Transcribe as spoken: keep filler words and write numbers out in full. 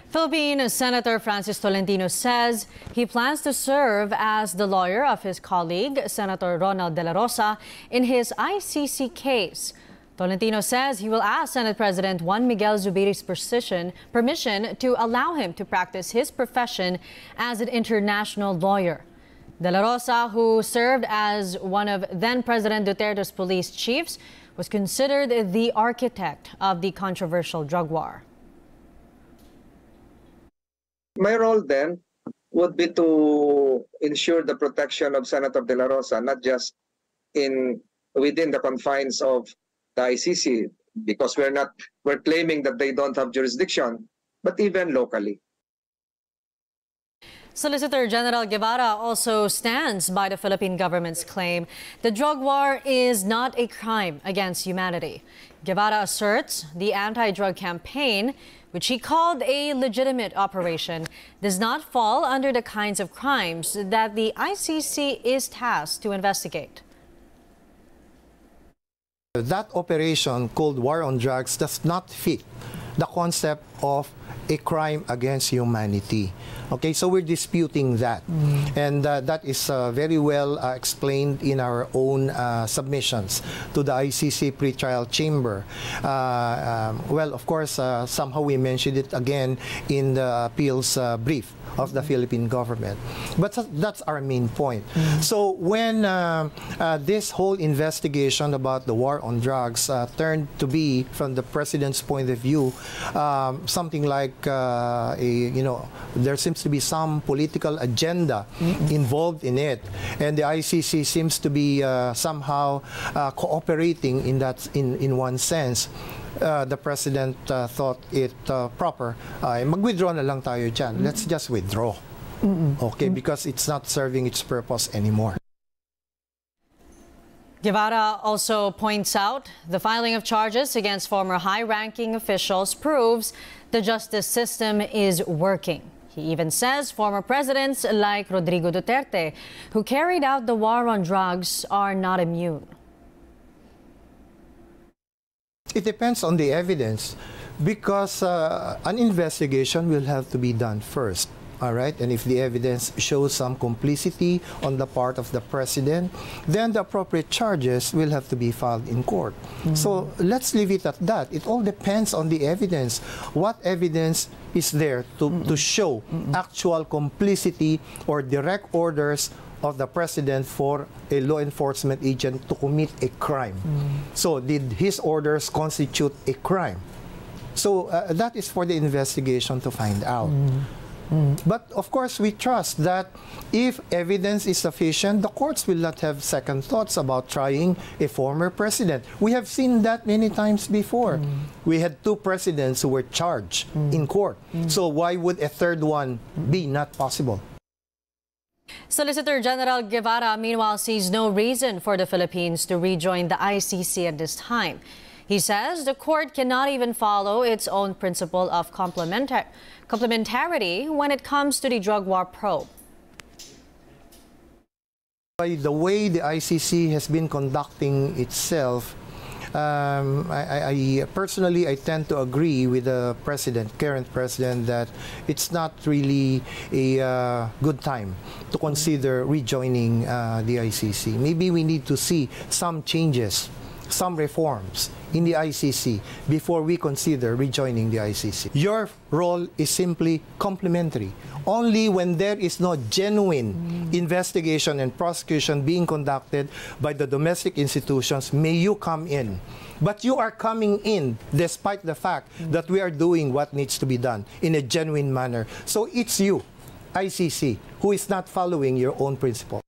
Philippine Senator Francis Tolentino says he plans to serve as the lawyer of his colleague, Senator Ronald Dela Rosa, in his I C C case. Tolentino says he will ask Senate President Juan Miguel Zubiri's permission, permission to allow him to practice his profession as an international lawyer. Dela Rosa, who served as one of then-President Duterte's police chiefs, was considered the architect of the controversial drug war. My role then would be to ensure the protection of Senator Dela Rosa, not just in within the confines of the I C C, because we're not we're claiming that they don't have jurisdiction, but even locally. Solicitor General Guevara also stands by the Philippine government's claim the drug war is not a crime against humanity. Guevara asserts the anti-drug campaign, which he called a legitimate operation, does not fall under the kinds of crimes that the I C C is tasked to investigate. That operation called War on Drugs does not fit the concept of a crime against humanity. Okay, so we're disputing that. Mm. And uh, that is uh, very well uh, explained in our own uh, submissions to the I C C pretrial chamber. Uh, um, well, of course, uh, somehow we mentioned it again in the appeals uh, brief of the Philippine government. But that's our main point. Mm. So when uh, uh, this whole investigation about the war on drugs uh, turned to be, from the president's point of view, um, something like uh, a, you know, there seems to be some political agenda mm-hmm. involved in it, and the I C C seems to be uh, somehow uh, cooperating in that, in in one sense. Uh, the president uh, thought it uh, proper. Uh, mag-withdraw na lang tayo dyan. Mm-hmm. Let's just withdraw. Mm-hmm. Okay, because it's not serving its purpose anymore. Guevara also points out the filing of charges against former high-ranking officials proves the justice system is working. He even says former presidents like Rodrigo Duterte, who carried out the war on drugs, are not immune. It depends on the evidence, because uh, an investigation will have to be done first. All right, and if the evidence shows some complicity on the part of the president, then the appropriate charges will have to be filed in court. Mm-hmm. So let's leave it at that. It all depends on the evidence. What evidence is there to, mm-hmm. to show mm-hmm. actual complicity or direct orders of the president for a law enforcement agent to commit a crime? Mm-hmm. So did his orders constitute a crime? So uh, that is for the investigation to find out. Mm-hmm. Mm. But of course, we trust that if evidence is sufficient, the courts will not have second thoughts about trying a former president. We have seen that many times before. Mm. We had two presidents who were charged mm. in court. Mm. So why would a third one be not possible? Solicitor General Guevara, meanwhile, sees no reason for the Philippines to rejoin the I C C at this time. He says the court cannot even follow its own principle of complementar complementarity when it comes to the drug war probe. By the way the I C C has been conducting itself, um, I, I personally I tend to agree with the president, current president, that it's not really a uh, good time to consider rejoining uh, the I C C. Maybe we need to see some changes, some reforms in the I C C before we consider rejoining the I C C. Your role is simply complementary. Only when there is no genuine mm. investigation and prosecution being conducted by the domestic institutions may you come in. But you are coming in despite the fact mm. that we are doing what needs to be done in a genuine manner. So it's you, I C C, who is not following your own principle.